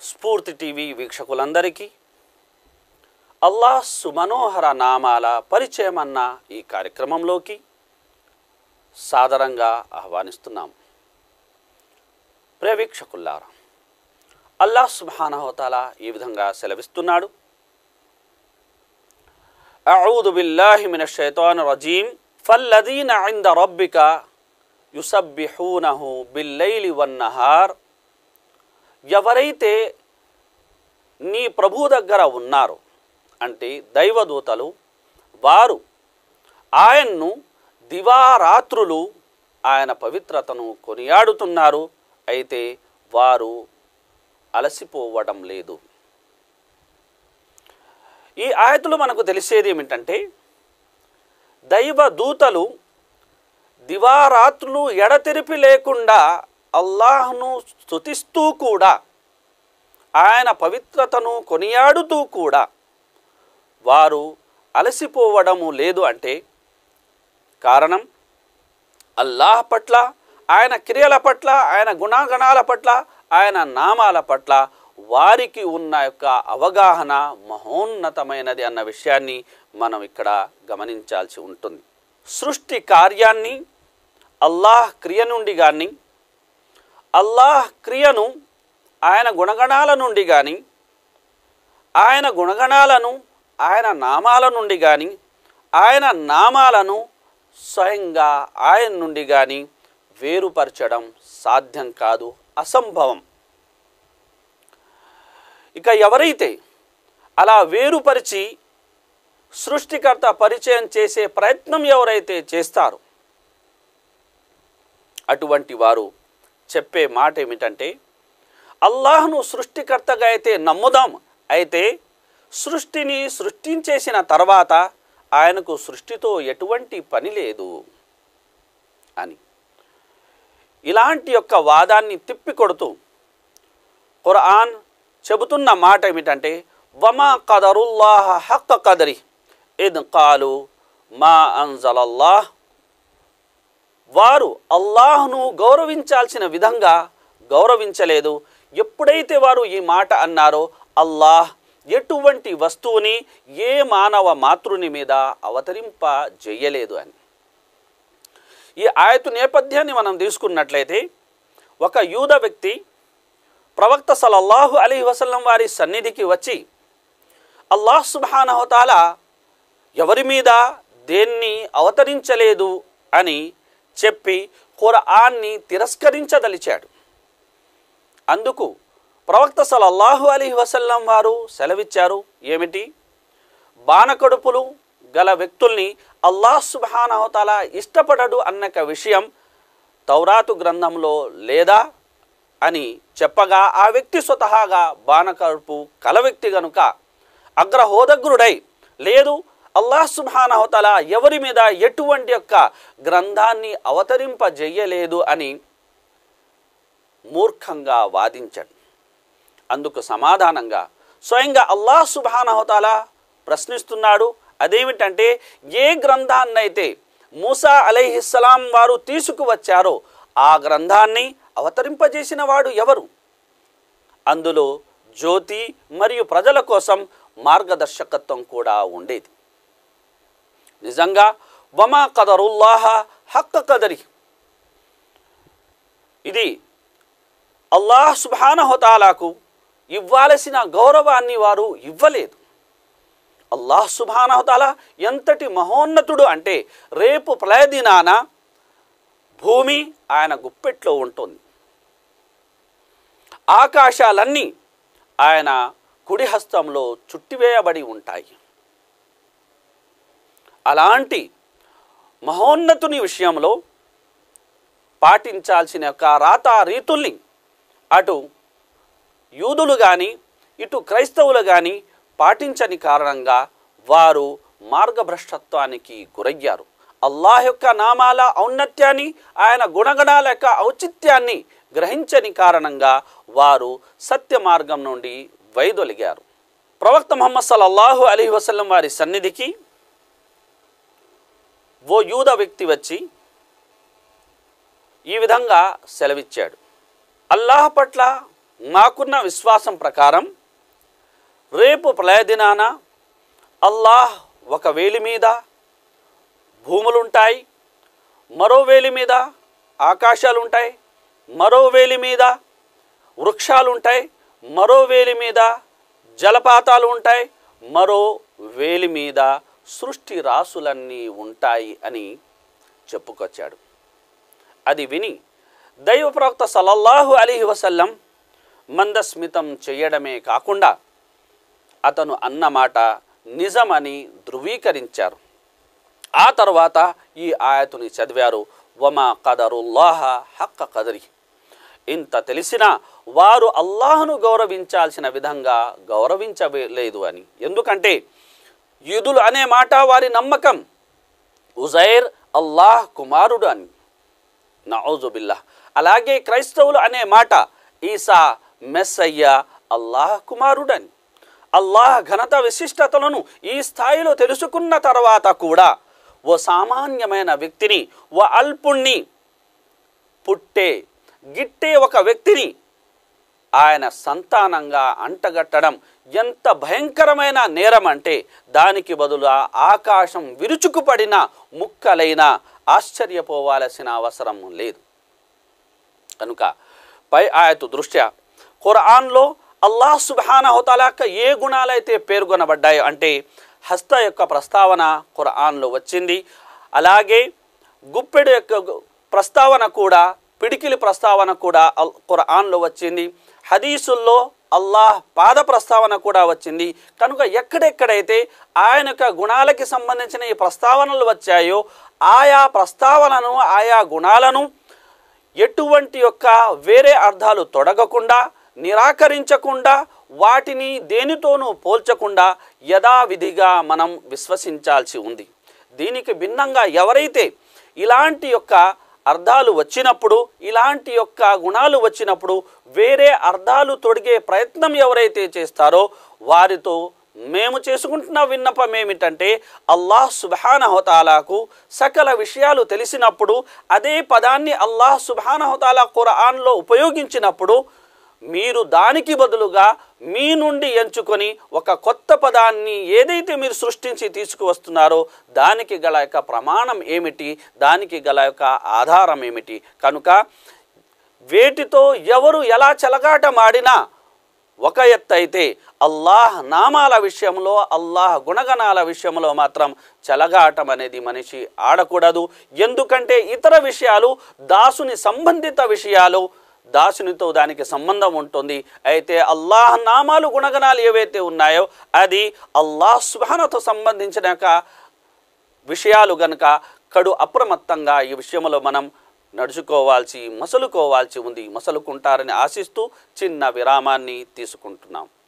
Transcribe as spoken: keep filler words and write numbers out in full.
స్ఫూర్తి టీవీ వీక్షకులందరికీ అల్లాహ్ సుమనోహర నామాల పరిచయం అన్న ఈ కార్యక్రమంలోకి సాదరంగా ఆహ్వానిస్తున్నాం. ప్రియ వీక్షకులారా, అల్లాహ్ సుబ్హానహు వ తఆలా ఈ విధంగా సెలవిస్తున్నాడు. అఊదు బిల్లాహి మినష్ షైతానిర్ రజీం ఫల్లదీన ఇంద రబ్బిక యుసబ్బిహూనహు బిల్లైలి వన్నహార్. ఎవరైతే నీ ప్రభు దగ్గర ఉన్నారో అంటే దైవదూతలు, వారు ఆయన్ను దివారాత్రులు ఆయన పవిత్రతను కొనియాడుతున్నారు. అయితే వారు అలసిపోవడం లేదు. ఈ ఆయతులు మనకు తెలిసేది ఏమిటంటే, దైవదూతలు దివారాత్రులు ఎడతెరిపి లేకుండా అల్లాహ్ను స్తుతిస్తూ కూడా, ఆయన పవిత్రతను కొనియాడుతూ కూడా వారు అలసిపోవడము లేదు. అంటే కారణం అల్లాహ్ పట్ల, ఆయన క్రియల పట్ల, ఆయన గుణగణాల పట్ల, ఆయన నామాల పట్ల వారికి ఉన్న యొక్క అవగాహన మహోన్నతమైనది అన్న విషయాన్ని మనం ఇక్కడ గమనించాల్సి ఉంటుంది. సృష్టి కార్యాన్ని అల్లాహ్ క్రియ నుండి కానీ, అల్లాహ్ క్రియను ఆయన గుణగణాల నుండి కానీ, ఆయన గుణగణాలను ఆయన నామాల నుండి కానీ, ఆయన నామాలను స్వయంగా ఆయన నుండి కానీ వేరుపరచడం సాధ్యం కాదు, అసంభవం. ఇక ఎవరైతే అలా వేరుపరిచి సృష్టికర్త పరిచయం చేసే ప్రయత్నం ఎవరైతే చేస్తారో, అటువంటి వారు చెప్పే మాట ఏమిటంటే, అల్లాహ్ను సృష్టికర్తగా అయితే నమ్ముదాం, అయితే సృష్టిని సృష్టించేసిన తర్వాత ఆయనకు సృష్టితో ఎటువంటి పని లేదు అని. ఇలాంటి యొక్క వాదాన్ని తిప్పికొడుతూ ఖురాన్ చెబుతున్న మాట ఏమిటంటే, వమా ఖదరుల్లాహ హక్క ఖదరి ఇద్ ఖాలు మా అన్జలల్లాహ్. వారు అల్లాహ్ను గౌరవించాల్సిన విధంగా గౌరవించలేదు. ఎప్పుడైతే వారు ఈ మాట అన్నారో, అల్లాహ్ ఎటువంటి వస్తువుని ఏ మానవ మాతృని మీద అవతరింపజేయలేదు అని. ఈ ఆయతు నేపథ్యాన్ని మనం తీసుకున్నట్లయితే, ఒక యూద వ్యక్తి ప్రవక్త సల్లల్లాహు అలైహి వసల్లం వారి సన్నిధికి వచ్చి, అల్లాహ్ సుబ్హానహు వ తఆలా ఎవరి మీద దేన్ని అవతరించలేదు అని చెప్పి ఖురాన్ని తిరస్కరించదలిచాడు. అందుకు ప్రవక్త సల్లల్లాహు అలైహి వసల్లం వారు సెలవిచ్చారు. ఏమిటి? బాణకడుపులు గల వ్యక్తుల్ని అల్లాహ్ సుబ్హానహు వ తఆలా ఇష్టపడడు అన్న విషయం తౌరాతు గ్రంథంలో లేదా అని చెప్పగా, ఆ వ్యక్తి స్వతహాగా బాణకడుపు కల వ్యక్తి గనుక అగ్రహోదగ్రుడై, లేదు అల్లాహ్ సుబ్హానహు వ తఆలా ఎవరి మీద ఎటువంటి యొక్క గ్రంథాన్ని అవతరింపజేయలేదు అని మూర్ఖంగా వాదించాడు. అందుకు సమాధానంగా స్వయంగా అల్లాహ్ సుబ్హానహు వ తఆలా ప్రశ్నిస్తున్నాడు. అదేమిటంటే, ఏ గ్రంథాన్నైతే మూసా అలైహిస్సలాం వారు తీసుకువచ్చారో ఆ గ్రంథాన్ని అవతరింపజేసిన వాడు ఎవరు? అందులో జ్యోతి మరియు ప్రజల కోసం మార్గదర్శకత్వం కూడా ఉండేది. నిజంగా వమా ఖదరుల్లాహ హక్క ఖదరి, ఇది అల్లాహ్ సుబ్హానహు వ తఆలాకు ఇవ్వాల్సిన గౌరవాన్ని వారు ఇవ్వలేదు. అల్లాహ్ సుబ్హానహు వ తఆలా ఎంతటి మహోన్నతుడు అంటే, రేపు ప్రళయ దినాన భూమి ఆయన గుప్పెట్లో ఉంటుంది, ఆకాశాలన్నీ ఆయన కుడి హస్తంలో చుట్టివేయబడి ఉంటాయి. అలాంటి మహోన్నతుని విషయంలో పాటించాల్సిన యొక్క రాతా రీతుల్ని అటు యూదులు కానీ ఇటు క్రైస్తవులు కానీ పాటించని కారణంగా వారు మార్గభ్రష్టత్వానికి గురయ్యారు. అల్లాహ్ యొక్క నామాల ఔన్నత్యాన్ని, ఆయన గుణగణాల యొక్క ఔచిత్యాన్ని గ్రహించని కారణంగా వారు సత్య మార్గం నుండి వైదొలిగారు. ప్రవక్త ముహమ్మద్ సల్లల్లాహు అలైహి వసల్లం వారి సన్నిధికి ఓ యూద వ్యక్తి వచ్చి ఈ విధంగా సెలవిచ్చాడు. అల్లాహ్ పట్ల మాకున్న విశ్వాసం ప్రకారం రేపు ప్రళయదినాన అల్లాహ్ ఒక వేలి మీద భూములుంటాయి, మరో వేలి మీద ఆకాశాలు ఉంటాయి, మరో వేలి మీద వృక్షాలు ఉంటాయి, మరో వేలి మీద జలపాతాలు ఉంటాయి, మరో వేలి మీద సృష్టి రాసులన్నీ ఉంటాయి అని చెప్పుకొచ్చాడు. అది విని దైవ ప్రవక్త సల్లల్లాహు అలైహి వసల్లం మందస్మితం చేయడమే కాకుండా అతను అన్నమాట నిజమని ధృవీకరించారు. ఆ తర్వాత ఈ ఆయతుని చదివారు, వమా కదరుల్లాహ హక్క కదరి. ఇంత తెలిసినా వారు అల్లాహ్ను గౌరవించాల్సిన విధంగా గౌరవించలేదు అని. ఎందుకంటే యూదులు అనే మాట వారి నమ్మకం, ఉజైర్ అల్లాహ్ కుమారుడు అని. నౌజు బిల్లాహ్. అలాగే క్రైస్తవులు అనే మాట ఈసా మెస్సయ్య అల్లాహ్ కుమారుడని. అల్లాహ్ ఘనత విశిష్టతలను ఈ స్థాయిలో తెలుసుకున్న తర్వాత కూడా ఓ సామాన్యమైన వ్యక్తిని, ఓ అల్పుణ్ణి, పుట్టే గిట్టే ఒక వ్యక్తిని ఆయన సంతానంగా అంటగట్టడం ఎంత భయంకరమైన నేరం అంటే దానికి బదులుగా ఆకాశం విరుచుకుపడిన ముక్కలైనా ఆశ్చర్యపోవాల్సిన అవసరం లేదు. కనుక పై ఆయతు దృష్ట్యా ఖురాన్లో అల్లాహ్ సుబ్హానహు తఆలా యొక్క ఏ గుణాలైతే పేర్కొనబడ్డాయో అంటే హస్త యొక్క ప్రస్తావన ఖురాన్లో వచ్చింది, అలాగే గుప్పెడు యొక్క ప్రస్తావన కూడా, పిడికిలి ప్రస్తావన కూడా ఖురాన్లో వచ్చింది, హదీసుల్లో అల్లాహ్ పాద ప్రస్తావన కూడా వచ్చింది. కనుక ఎక్కడెక్కడైతే ఆయన యొక్క గుణాలకి సంబంధించిన ఈ ప్రస్తావనలు వచ్చాయో ఆయా ప్రస్తావనను, ఆయా గుణాలను ఎటువంటి యొక్క వేరే అర్థాలు తొడగకుండా, నిరాకరించకుండా, వాటిని దేనితోనూ పోల్చకుండా యథావిధిగా మనం విశ్వసించాల్సి ఉంది. దీనికి భిన్నంగా ఎవరైతే ఇలాంటి యొక్క అర్థాలు వచ్చినప్పుడు, ఇలాంటి యొక్క గుణాలు వచ్చినప్పుడు వేరే అర్థాలు తొడిగే ప్రయత్నం ఎవరైతే చేస్తారో వారితో మేము చేసుకుంటున్న విన్నపం ఏమిటంటే అల్లాహ్ సుబ్హానహు తఆలాకు సకల విషయాలు తెలిసినప్పుడు అదే పదాన్ని అల్లాహ్ సుబ్హానహు తఆలా ఖురాన్లో ఉపయోగించినప్పుడు మీరు దానికి బదులుగా మీ నుండి ఎంచుకొని ఒక కొత్త పదాన్ని ఏదైతే మీరు సృష్టించి తీసుకువస్తున్నారో దానికి గల యొక్క ప్రమాణం ఏమిటి, దానికి గల యొక్క ఆధారం ఏమిటి? కనుక వేటితో ఎవరు ఎలా చెలగాటమాడినా ఒక ఎత్తు అయితే అల్లాహ్ నామాల విషయంలో, అల్లాహ్ గుణగణాల విషయంలో మాత్రం చెలగాటం అనేది మనిషి ఆడకూడదు. ఎందుకంటే ఇతర విషయాలు దాసుని సంబంధిత విషయాలు, దాసునితో దానికి సంబంధం ఉంటుంది. అయితే అల్లాహ్ నామాలు గుణగణాలు ఏవైతే ఉన్నాయో అది అల్లాహ్ సుబ్హానహు సంబంధించిన విషయాలు గనుక కడు అప్రమత్తంగా ఈ విషయంలో మనం నడుచుకోవాల్సి, మసలుకోవాల్సి ఉంది. మసలుకుంటారని ఆశిస్తూ చిన్న విరామాన్ని తీసుకుంటున్నాం.